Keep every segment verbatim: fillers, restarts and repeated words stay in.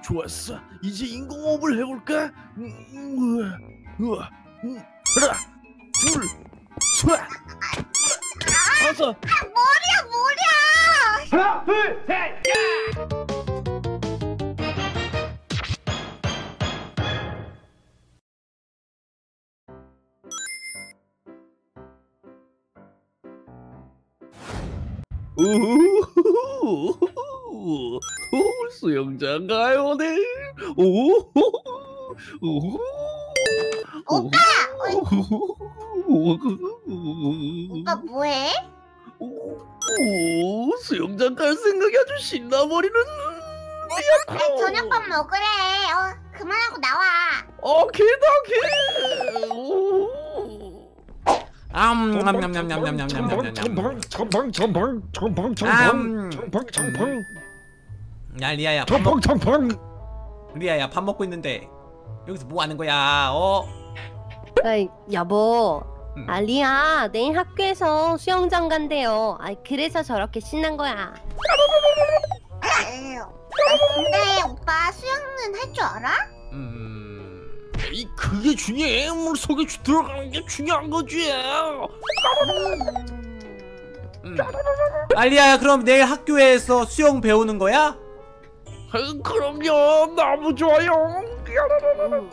좋았어. 이제 인공호흡을 해볼까? 음, 음, 우와, 음, 하나, 둘, 셋. 다섯. 아, 머리야, 머리야. 하나, 둘, 셋, 야! 우후후후후후. 오, 수영장 가요, 네. 오, 오, 오빠! 오, 오빠 뭐해? 오, 오, 수영장 갈 생각이 아주 신나버리는. 아이, 저녁밥 먹으래. 어, 그만하고 나와. 오케이, 오케이. 오. 암, 냠냠냠냠냠냠냠냠냠. 첨방, 첨방, 첨방, 첨방, 첨방, 첨방, 첨방. 야, 리아야, 밥 먹. 첨방, 첨방. 리아야, 밥 먹고 있는데 여기서 뭐 하는 거야? 어? 아이, 여보. 음. 아, 리아, 내일 학교에서 수영장 간대요. 아, 그래서 저렇게 신난 거야. 에휴. 아, 근데 오빠 수영은 할 줄 알아? 음. 이 그게 중요해. 물속에 들어가는 게 중요한 거지. 음. 아, 리아야, 그럼 내일 학교에서 수영 배우는 거야? 음, 그럼요. 너무 좋아요. 음.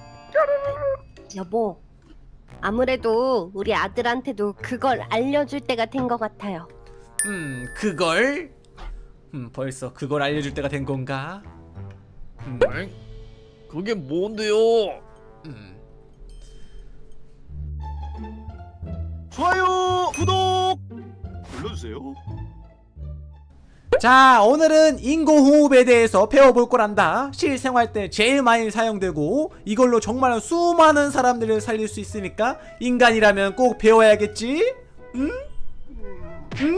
여보, 아무래도 우리 아들한테도 그걸 알려줄 때가 된 것 같아요. 음, 그걸? 음, 벌써 그걸 알려줄 때가 된 건가? 음. 엥? 그게 뭔데요? 음. 좋아요, 구독 눌러주세요. 자, 오늘은 인공호흡에 대해서 배워볼 거란다. 실생활 때 제일 많이 사용되고 이걸로 정말 수많은 사람들을 살릴 수 있으니까 인간이라면 꼭 배워야겠지? 응? 응?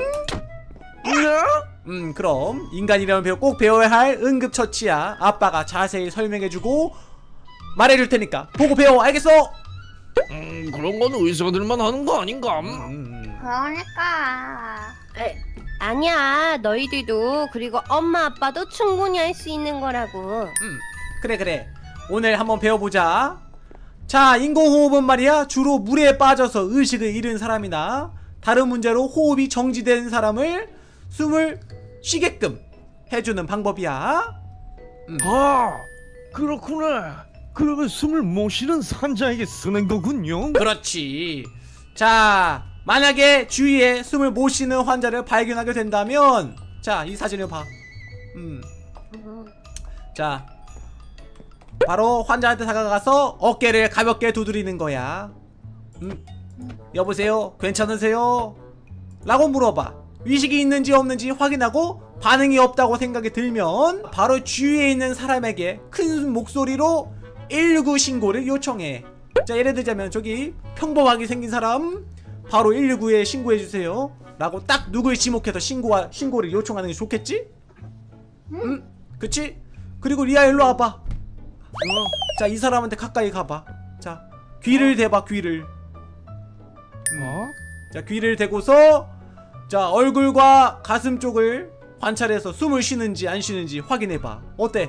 음, 그럼 인간이라면 배워, 꼭 배워야 할 응급처치야. 아빠가 자세히 설명해주고 말해줄 테니까 보고 배워. 알겠어? 음, 그런 건 의사들만 하는 거 아닌가? 음. 그러니까. 에, 아니야, 너희들도 그리고 엄마 아빠도 충분히 할 수 있는 거라고. 음, 그래 그래. 오늘 한번 배워보자. 자, 인공호흡은 말이야 주로 물에 빠져서 의식을 잃은 사람이나 다른 문제로 호흡이 정지된 사람을 숨을 쉬게끔 해주는 방법이야. 음. 아, 그렇구나. 그러면 숨을 못 쉬는 환자에게 쓰는 거군요. 그렇지. 자, 만약에 주위에 숨을 못 쉬는 환자를 발견하게 된다면, 자, 이 사진을 봐. 음. 자, 바로 환자한테 다가가서 어깨를 가볍게 두드리는 거야. 음. 여보세요? 괜찮으세요? 라고 물어봐. 의식이 있는지 없는지 확인하고 반응이 없다고 생각이 들면 바로 주위에 있는 사람에게 큰 목소리로 일일구 신고를 요청해. 자, 예를 들자면 저기 평범하게 생긴 사람 바로 일일구에 신고해주세요 라고 딱 누굴 지목해서 신고하, 신고를 요청하는 게 좋겠지? 응? 음, 그치? 그리고 리아 일로 와봐. 어. 자, 이 사람한테 가까이 가봐. 자, 귀를 대봐. 귀를. 어? 자, 귀를 대고서 자, 얼굴과 가슴 쪽을 관찰해서 숨을 쉬는지 안 쉬는지 확인해봐. 어때?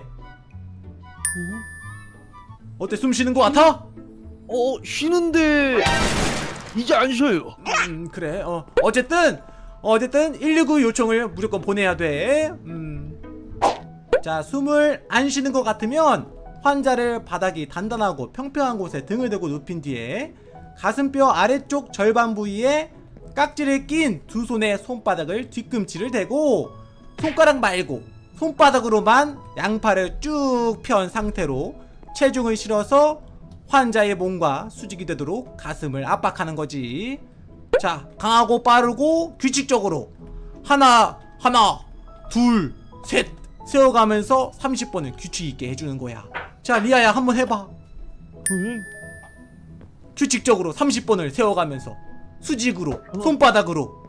어때? 숨 쉬는 거 같아? 어, 쉬는데 이제 안 쉬어요. 음, 그래. 어, 어쨌든 어쨌든 일일구 요청을 무조건 보내야 돼. 음. 자, 숨을 안 쉬는 것 같으면 환자를 바닥이 단단하고 평평한 곳에 등을 대고 눕힌 뒤에 가슴뼈 아래쪽 절반 부위에 깍지를 낀 두 손의 손바닥을 뒤꿈치를 대고 손가락 말고 손바닥으로만 양팔을 쭉 편 상태로 체중을 실어서 환자의 몸과 수직이 되도록 가슴을 압박하는 거지. 자, 강하고 빠르고 규칙적으로 하나 하나 둘 셋 세워가면서 삼십 번을 규칙 있게 해주는 거야. 자, 리아야 한번 해봐. 응? 규칙적으로 삼십 번을 세워가면서 수직으로 손바닥으로.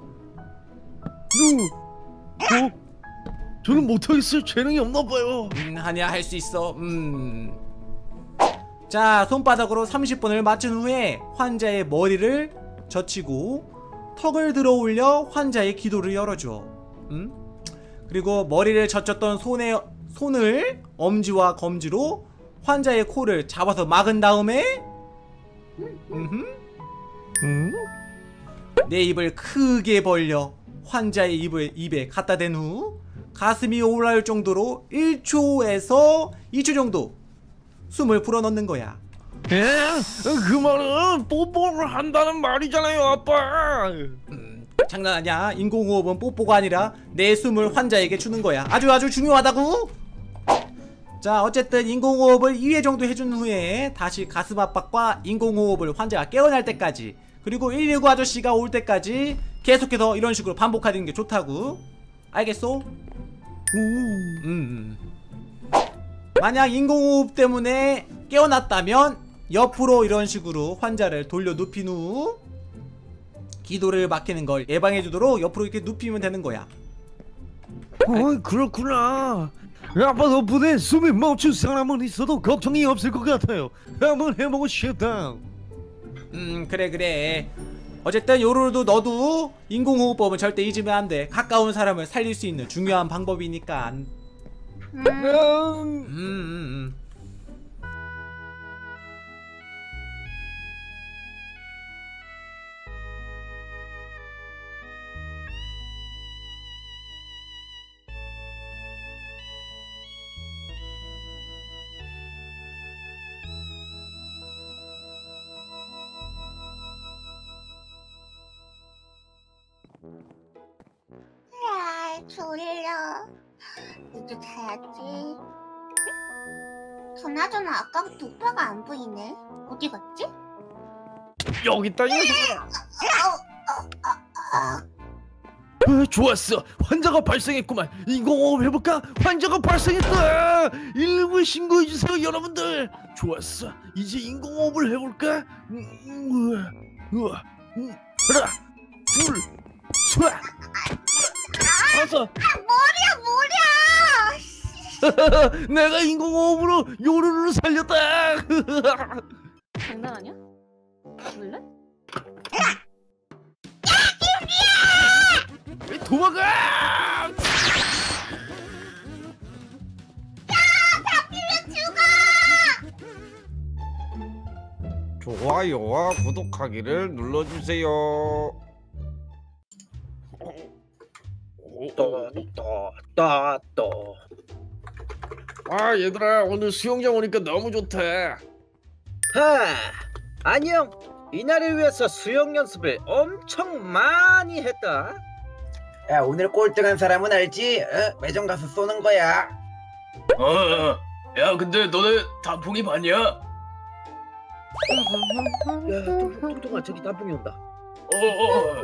어? 저는 못하겠어요. 재능이 없나봐요. 음, 아니야, 할 수 있어. 음. 자, 손바닥으로 삼십 번을 마친 후에 환자의 머리를 젖히고 턱을 들어 올려 환자의 기도를 열어줘. 음? 그리고 머리를 젖혔던 손의 손을 엄지와 검지로 환자의 코를 잡아서 막은 다음에 음흠, 응? 내 입을 크게 벌려 환자의 입을 입에 갖다 댄 후 가슴이 올라올 정도로 일 초에서 이 초 정도 숨을 불어넣는 거야. 에? 그 말은 뽀뽀를 한다는 말이잖아요, 아빠. 음, 장난 아니야. 인공호흡은 뽀뽀가 아니라 내 숨을 환자에게 주는 거야. 아주 아주 중요하다고. 자, 어쨌든 인공호흡을 이 회 정도 해준 후에 다시 가슴 압박과 인공호흡을 환자가 깨어날 때까지, 그리고 일일구 아저씨가 올 때까지 계속해서 이런 식으로 반복하는 게 좋다고. 알겠소? 음, 음. 만약 인공호흡 때문에 깨어났다면 옆으로 이런 식으로 환자를 돌려 눕힌 후 기도를 막히는 걸 예방해주도록 옆으로 이렇게 눕히면 되는 거야. 어, 그렇구나. 아빠 덕분에 숨이 멈춘 사람은 있어도 걱정이 없을 것 같아요. 한번 해보고 싶다. 음, 그래 그래. 어쨌든 요로도 너도 인공호흡법은 절대 잊으면 안 돼. 가까운 사람을 살릴 수 있는 중요한 방법이니까. 음, 음, 음. 음, 음. 아, 졸려. 이제 자야지. 그나저나 아까부터 오빠가 안 보이네. 어디 갔지? 여기 있다, 이 녀석아. 어, 좋았어. 환자가 발생했구만. 인공호흡 해볼까? 환자가 발생했다. 일일구에 신고해주세요, 여러분들. 좋았어. 이제 인공호흡을 해볼까? 음, 음, 우와, 음, 하나, 둘, 셋. 가서. 머리야, 머리야! 내가 인공호흡으로 요루루를 살렸다. 장난 아니야? 볼래? 도망가! 좋아요와 구독하기를 눌러주세요. 또또또또 아 얘들아, 오늘 수영장 오니까 너무 좋다. 하 안녕. 이날을 위해서 수영 연습을 엄청 많이 했다. 야, 오늘 꼴등한 사람은 알지? 어? 매점 가서 쏘는 거야. 어, 어. 야, 근데 너네 단풍이 봤냐? 야 뚱뚱아, 저기 단풍이 온다. 어, 어.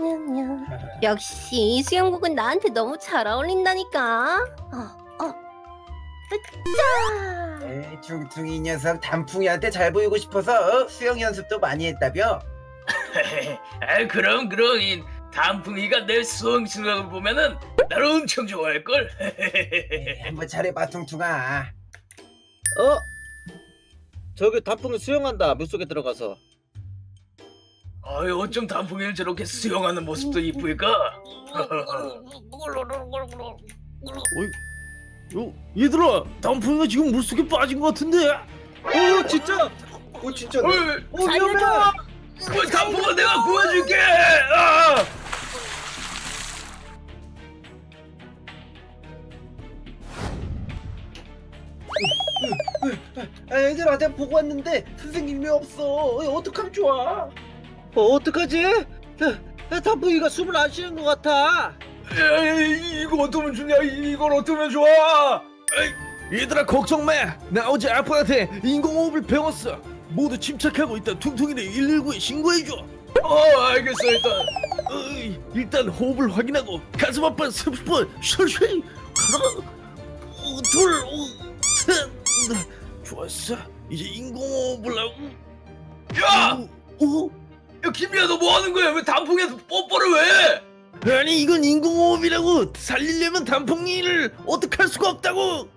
역시 수영복은 나한테 너무 잘 어울린다니까. 어, 어. 으짜! 에이, 퉁퉁이 녀석, 단풍이한테 잘 보이고 싶어서 어? 수영 연습도 많이 했다며? 아, 그럼 그럼 이 단풍이가 내 수영 실력을 보면은 나를 엄청 좋아할 걸. 에이, 한번 잘해봐, 퉁퉁아. 어? 저기 단풍이 수영한다. 물속에 들어가서. 아유, 어쩜 단풍이를 저렇게 수영하는 모습도 이쁘일까? 어이, 어, 얘들아, 단풍이가 지금 물속에 빠진 것 같은데? 어 진짜? 어 진짜? 어이, 어 위험해! 어, 단풍아 내가 구해줄게. 아! 아, 얘들아, 내가 보고 왔는데 선생님이 없어. 어, 어떡하면 좋아? 어, 어떡하지? 야, 야, 단풍이가 숨을 안 쉬는 것 같아. 에이, 이거 어쩌면 좋냐? 이걸 어쩌면 좋아? 얘들아, 걱정 마. 나 어제 아빠한테 인공호흡을 배웠어. 모두 침착하고 일단 퉁퉁이를 일일구에 신고해줘. 어, 알겠어. 일단 어이, 일단 호흡을 확인하고 가슴 아파 삼십 번 셜셜. 하나, 어, 둘, 어, 셋. 좋았어. 이제 인공호흡을 하고. 야! 어? 야, 김미야, 너 뭐 하는 거야? 왜 단풍에서 뽀뽀를 왜 해? 아니, 이건 인공호흡이라고. 살리려면 단풍이를 어떡할 수가 없다고.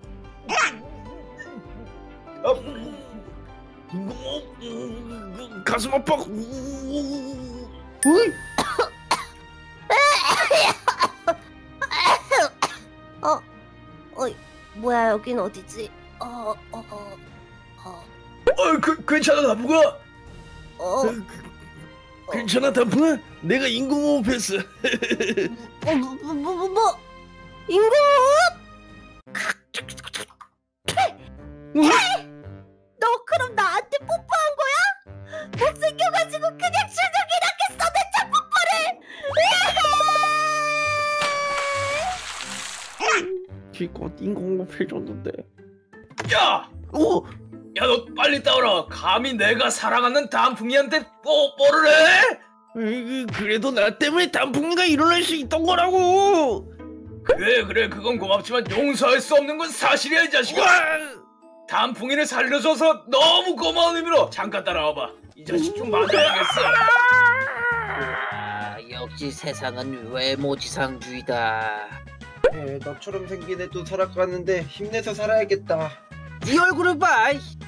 아, 인공호흡. 음, 가슴 아파. 어이? 어, 어, 뭐야 여긴 어디지? 어, 어, 어, 어, 어, 그, 괜찮아 단풍아. 어, 괜찮아 단풍아? 내가 인공호흡했어. 어, 뭐, 뭐, 뭐, 뭐? 인공호흡? 너 그럼 나한테 뽀뽀한 거야? 못생겨가지고 그냥 주눅이 났겠어 내 첫 뽀뽀를! 기껏 인공호흡해줬는데. 야, 오! 야 너 빨리 따오라. 감히 내가 사랑하는 단풍이한테 뽀뽀를 해? 에이, 그래도 나 때문에 단풍이가 일어날 수 있던 거라고. 그래 그래 그건 고맙지만 용서할 수 없는 건 사실이야 이 자식아. 와! 단풍이를 살려줘서 너무 고마운 의미로 잠깐 따라와봐. 이 자식 좀 만나야겠어. 아, 역시 세상은 외모지상주의다. 에, 너처럼 생긴 애도 살아가는데 힘내서 살아야겠다. 네 얼굴을 봐.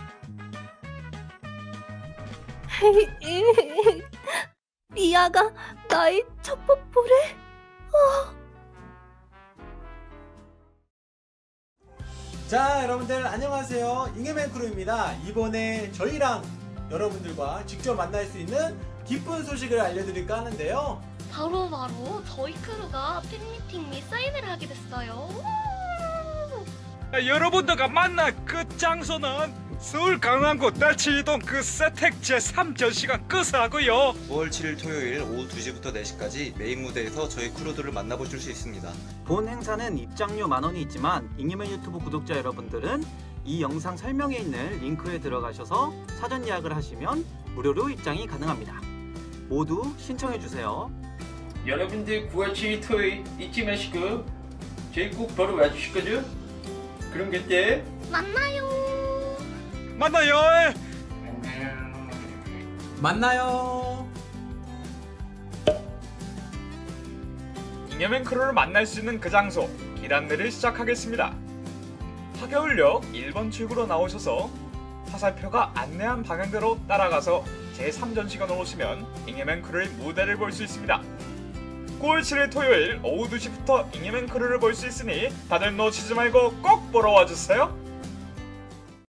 리아가 나의 첫 뽀뽀를? 자, 여러분들 안녕하세요. 잉여맨 크루입니다. 이번에 저희랑 여러분들과 직접 만날 수 있는 기쁜 소식을 알려드릴까 하는데요. 바로 바로 저희 크루가 팬미팅 및 사인회를 하게 됐어요. 여러분들과 만날 그 장소는 서울 강남구 달치이동 그 세택 제삼 전시관 끝하고요. 구월 칠일 토요일 오후 두 시부터 네 시까지 메인 무대에서 저희 크루들을 만나보실 수 있습니다. 본 행사는 입장료 만 원이 있지만 잉여맨 유튜브 구독자 여러분들은 이 영상 설명에 있는 링크에 들어가셔서 사전 예약을 하시면 무료로 입장이 가능합니다. 모두 신청해주세요. 여러분들 구월 칠일 토요일 잊지 마시고 저희 꼭 보러 와주실 거죠? 그럼 그때 만나요. 만나요. 만나요. 잉여맨 크루를 만날 수 있는 그 장소 길 안내를 시작하겠습니다. 하겨울역 일 번 출구로 나오셔서 화살표가 안내한 방향대로 따라가서 제삼 전시관으로 오시면 잉여맨 크루의 무대를 볼 수 있습니다. 구월 칠일 토요일 오후 두 시부터 잉여맨 크루를 볼 수 있으니 다들 놓치지 말고 꼭 보러 와주세요.